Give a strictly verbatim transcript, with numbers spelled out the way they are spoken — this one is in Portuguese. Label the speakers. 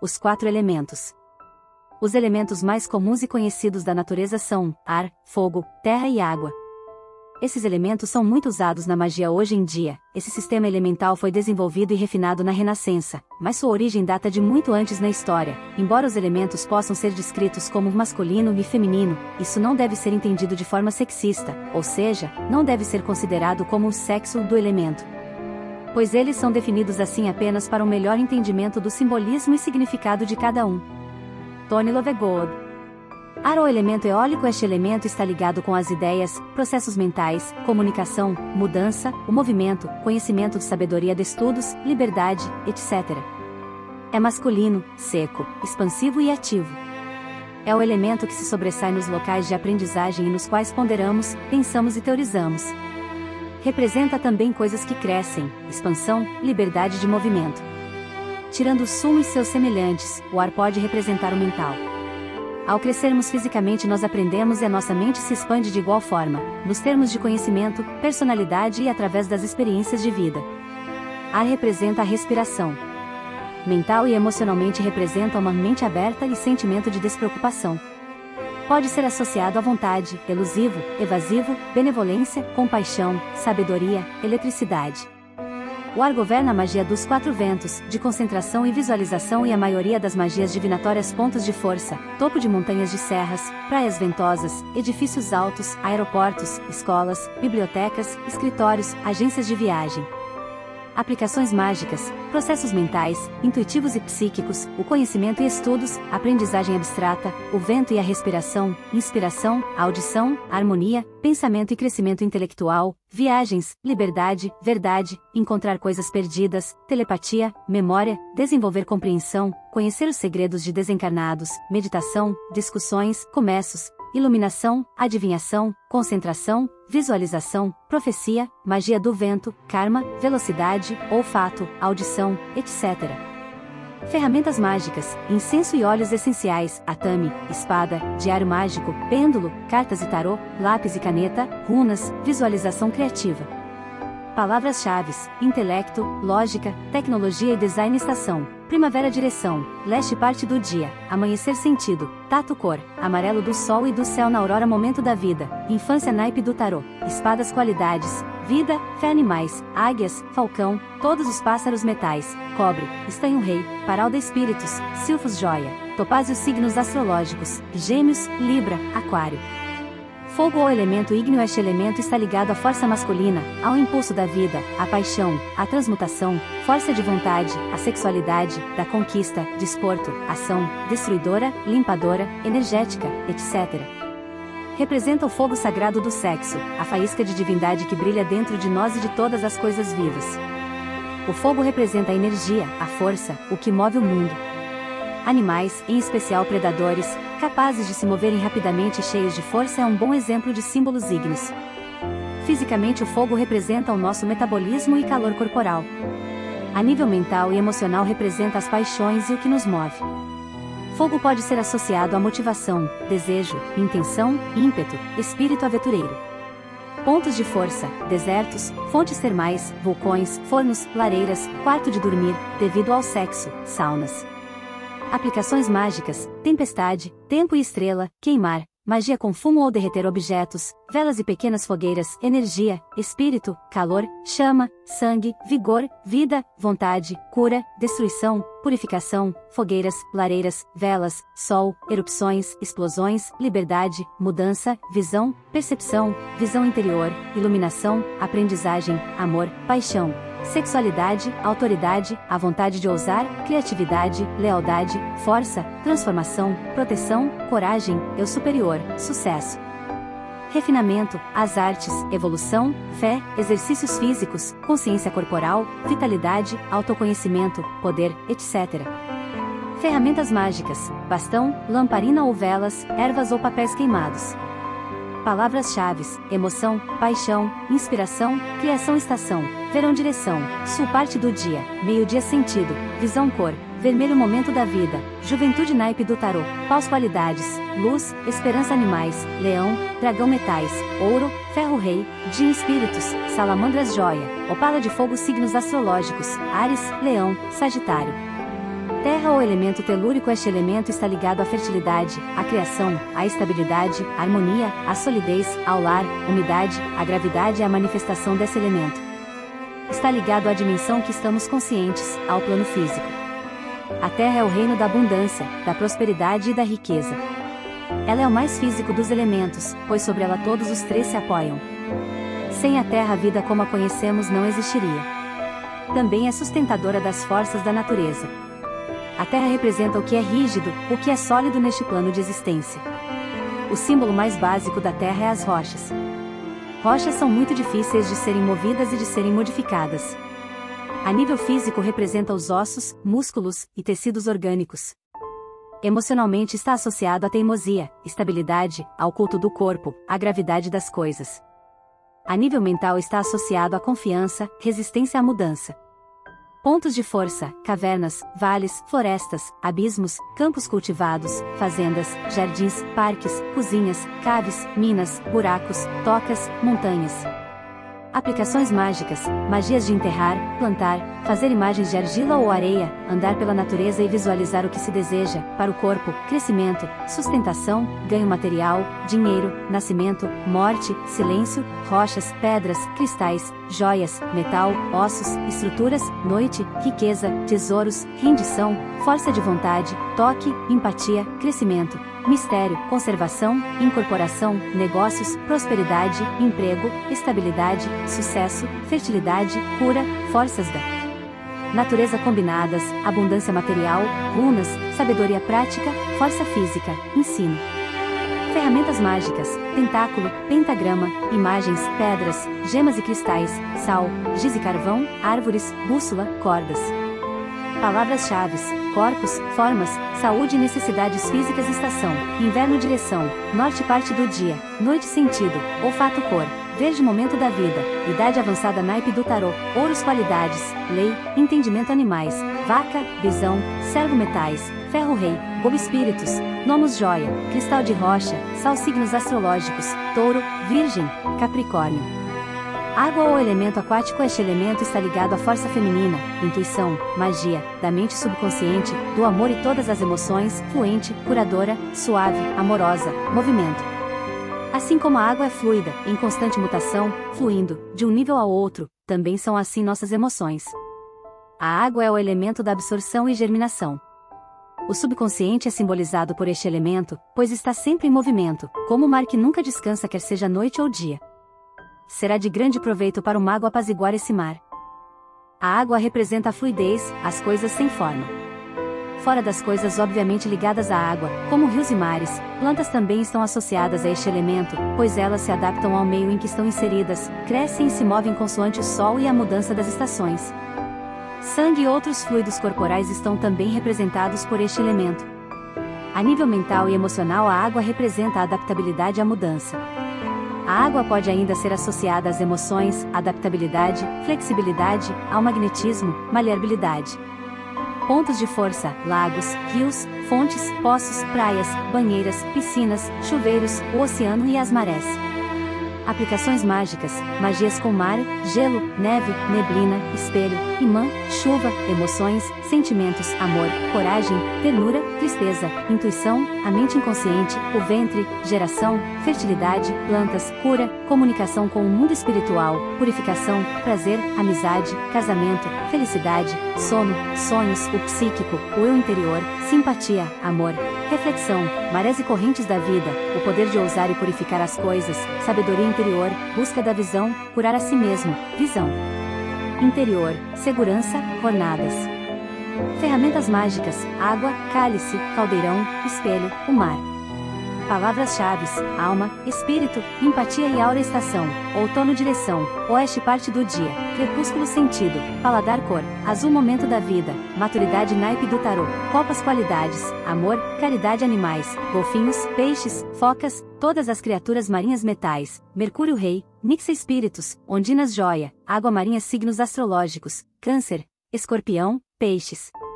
Speaker 1: os quatro elementos. Os elementos mais comuns e conhecidos da natureza são ar, fogo, terra e água. Esses elementos são muito usados na magia hoje em dia. Esse sistema elemental foi desenvolvido e refinado na Renascença, mas sua origem data de muito antes na história. Embora os elementos possam ser descritos como masculino e feminino, isso não deve ser entendido de forma sexista, ou seja, não deve ser considerado como o sexo do elemento, pois eles são definidos assim apenas para um melhor entendimento do simbolismo e significado de cada um. Tony Lovegood. Ar ou elemento eólico. Este elemento está ligado com as ideias, processos mentais, comunicação, mudança, o movimento, conhecimento de sabedoria de estudos, liberdade, etcétera. É masculino, seco, expansivo e ativo. É o elemento que se sobressai nos locais de aprendizagem e nos quais ponderamos, pensamos e teorizamos. Representa também coisas que crescem, expansão, liberdade de movimento. Tirando o sumo e seus semelhantes, o ar pode representar o mental. Ao crescermos fisicamente nós aprendemos e a nossa mente se expande de igual forma, nos termos de conhecimento, personalidade e através das experiências de vida. Ar representa a respiração. Mental e emocionalmente representa uma mente aberta e sentimento de despreocupação. Pode ser associado à vontade, elusivo, evasivo, benevolência, compaixão, sabedoria, eletricidade. O ar governa a magia dos quatro ventos, de concentração e visualização e a maioria das magias divinatórias. Pontos de força, topo de montanhas de serras, praias ventosas, edifícios altos, aeroportos, escolas, bibliotecas, escritórios, agências de viagem. Aplicações mágicas, processos mentais, intuitivos e psíquicos, o conhecimento e estudos, aprendizagem abstrata, o vento e a respiração, inspiração, audição, harmonia, pensamento e crescimento intelectual, viagens, liberdade, verdade, encontrar coisas perdidas, telepatia, memória, desenvolver compreensão, conhecer os segredos de desencarnados, meditação, discussões, começos, iluminação, adivinhação, concentração, visualização, profecia, magia do vento, karma, velocidade, olfato, audição, etcétera. Ferramentas mágicas, incenso e óleos essenciais, atame, espada, diário mágico, pêndulo, cartas e tarô, lápis e caneta, runas, visualização criativa. Palavras-chave: intelecto, lógica, tecnologia e design. Estação: primavera. Direção: leste. Parte do dia: amanhecer. Sentido: tato. Cor: amarelo do sol e do céu na aurora. Momento da vida: infância. Naipe do tarô: espadas. Qualidades: vida, fé. Animais: águias, falcão, todos os pássaros. Metais: cobre, estanho. Rei, paralda. Espíritos: silfos. Joia, topázio. Signos astrológicos: gêmeos, libra, aquário. Fogo ou elemento ígneo. Este elemento está ligado à força masculina, ao impulso da vida, à paixão, à transmutação, força de vontade, à sexualidade, da conquista, desporto, ação, destruidora, limpadora, energética, etcétera. Representa o fogo sagrado do sexo, a faísca de divindade que brilha dentro de nós e de todas as coisas vivas. O fogo representa a energia, a força, o que move o mundo. Animais, em especial predadores, capazes de se moverem rapidamente e cheios de força, é um bom exemplo de símbolos ígneos. Fisicamente, o fogo representa o nosso metabolismo e calor corporal. A nível mental e emocional, representa as paixões e o que nos move. Fogo pode ser associado à motivação, desejo, intenção, ímpeto, espírito aventureiro. Pontos de força: desertos, fontes termais, vulcões, fornos, lareiras, quarto de dormir, devido ao sexo, saunas. Aplicações mágicas: tempestade, tempo e estrela, queimar, magia com fumo ou derreter objetos, velas e pequenas fogueiras, energia, espírito, calor, chama, sangue, vigor, vida, vontade, cura, destruição, purificação, fogueiras, lareiras, velas, sol, erupções, explosões, liberdade, mudança, visão, percepção, visão interior, iluminação, aprendizagem, amor, paixão. Sexualidade, autoridade, a vontade de ousar, criatividade, lealdade, força, transformação, proteção, coragem, eu superior, sucesso. Refinamento, as artes, evolução, fé, exercícios físicos, consciência corporal, vitalidade, autoconhecimento, poder, etcétera. Ferramentas mágicas: bastão, lamparina ou velas, ervas ou papéis queimados. Palavras-chave: emoção, paixão, inspiração, criação. Estação: verão. Direção: sul. Parte do dia: meio-dia. Sentido: visão. Cor: vermelho. Momento da vida: juventude. Naipe do tarô: paus. Qualidades: luz, esperança. Animais: leão, dragão. Metais: ouro, ferro. Rei, de espíritos: salamandras. Joia, opala de fogo. Signos astrológicos: Áries, Leão, Sagitário. Terra ou elemento telúrico. Este elemento está ligado à fertilidade, à criação, à estabilidade, à harmonia, à solidez, ao lar, umidade, à gravidade e à manifestação desse elemento. Está ligado à dimensão que estamos conscientes, ao plano físico. A Terra é o reino da abundância, da prosperidade e da riqueza. Ela é o mais físico dos elementos, pois sobre ela todos os três se apoiam. Sem a Terra, a vida como a conhecemos não existiria. Também é sustentadora das forças da natureza. A Terra representa o que é rígido, o que é sólido neste plano de existência. O símbolo mais básico da Terra é as rochas. Rochas são muito difíceis de serem movidas e de serem modificadas. A nível físico representa os ossos, músculos e tecidos orgânicos. Emocionalmente está associado à teimosia, estabilidade, ao culto do corpo, à gravidade das coisas. A nível mental está associado à confiança, resistência à mudança. Pontos de força, cavernas, vales, florestas, abismos, campos cultivados, fazendas, jardins, parques, cozinhas, caves, minas, buracos, tocas, montanhas. Aplicações mágicas, magias de enterrar, plantar, fazer imagens de argila ou areia, andar pela natureza e visualizar o que se deseja, para o corpo, crescimento, sustentação, ganho material, dinheiro, nascimento, morte, silêncio, rochas, pedras, cristais, joias, metal, ossos, estruturas, noite, riqueza, tesouros, rendição, força de vontade, toque, empatia, crescimento, mistério, conservação, incorporação, negócios, prosperidade, emprego, estabilidade, sucesso, fertilidade, cura, forças da natureza combinadas, abundância material, runas, sabedoria prática, força física, ensino. Ferramentas mágicas, tentáculo, pentagrama, imagens, pedras, gemas e cristais, sal, giz e carvão, árvores, bússola, cordas. Palavras-chave: corpos, formas, saúde e necessidades físicas. Estação, inverno. Direção, norte. Parte do dia, noite. Sentido, olfato. Cor, verde. Momento da vida, idade avançada. Naipe do tarô, ouros. Qualidades, lei, entendimento. Animais, vaca, visão, servo. Metais, ferro. Rei, bobo. Espíritos, nomos. Joia, cristal de rocha, sal. Signos astrológicos, touro, virgem, capricórnio. Água ou elemento aquático. Este elemento está ligado à força feminina, intuição, magia, da mente subconsciente, do amor e todas as emoções, fluente, curadora, suave, amorosa, movimento. Assim como a água é fluida, em constante mutação, fluindo, de um nível ao outro, também são assim nossas emoções. A água é o elemento da absorção e germinação. O subconsciente é simbolizado por este elemento, pois está sempre em movimento, como o mar que nunca descansa, quer seja noite ou dia. Será de grande proveito para o mago apaziguar esse mar. A água representa a fluidez, as coisas sem forma. Fora das coisas obviamente ligadas à água, como rios e mares, plantas também estão associadas a este elemento, pois elas se adaptam ao meio em que estão inseridas, crescem e se movem consoante o sol e a mudança das estações. Sangue e outros fluidos corporais estão também representados por este elemento. A nível mental e emocional, a água representa a adaptabilidade à mudança. A água pode ainda ser associada às emoções, adaptabilidade, flexibilidade, ao magnetismo, maleabilidade. Pontos de força, lagos, rios, fontes, poços, praias, banheiras, piscinas, chuveiros, o oceano e as marés. Aplicações mágicas, magias com mar, gelo, neve, neblina, espelho, imã, chuva, emoções, sentimentos, amor, coragem, ternura, tristeza, intuição, a mente inconsciente, o ventre, geração, fertilidade, plantas, cura, comunicação com o mundo espiritual, purificação, prazer, amizade, casamento, felicidade, sono, sonhos, o psíquico, o eu interior, simpatia, amor, reflexão, marés e correntes da vida, o poder de ousar e purificar as coisas, sabedoria interior, busca da visão, curar a si mesmo, visão interior, segurança, jornadas. Ferramentas mágicas, água, cálice, caldeirão, espelho, o mar. Palavras-chave: alma, espírito, empatia e aura. Estação, outono. Direção, oeste. Parte do dia, crepúsculo. Sentido, paladar. Cor, azul. Momento da vida, maturidade. Naipe do tarô, copas. Qualidades, amor, caridade. Animais, golfinhos, peixes, focas, todas as criaturas marinhas. Metais, Mercúrio. Rei, Nixa. Espíritos, ondinas. Joia, água marinha. Signos astrológicos, câncer, escorpião, peixes.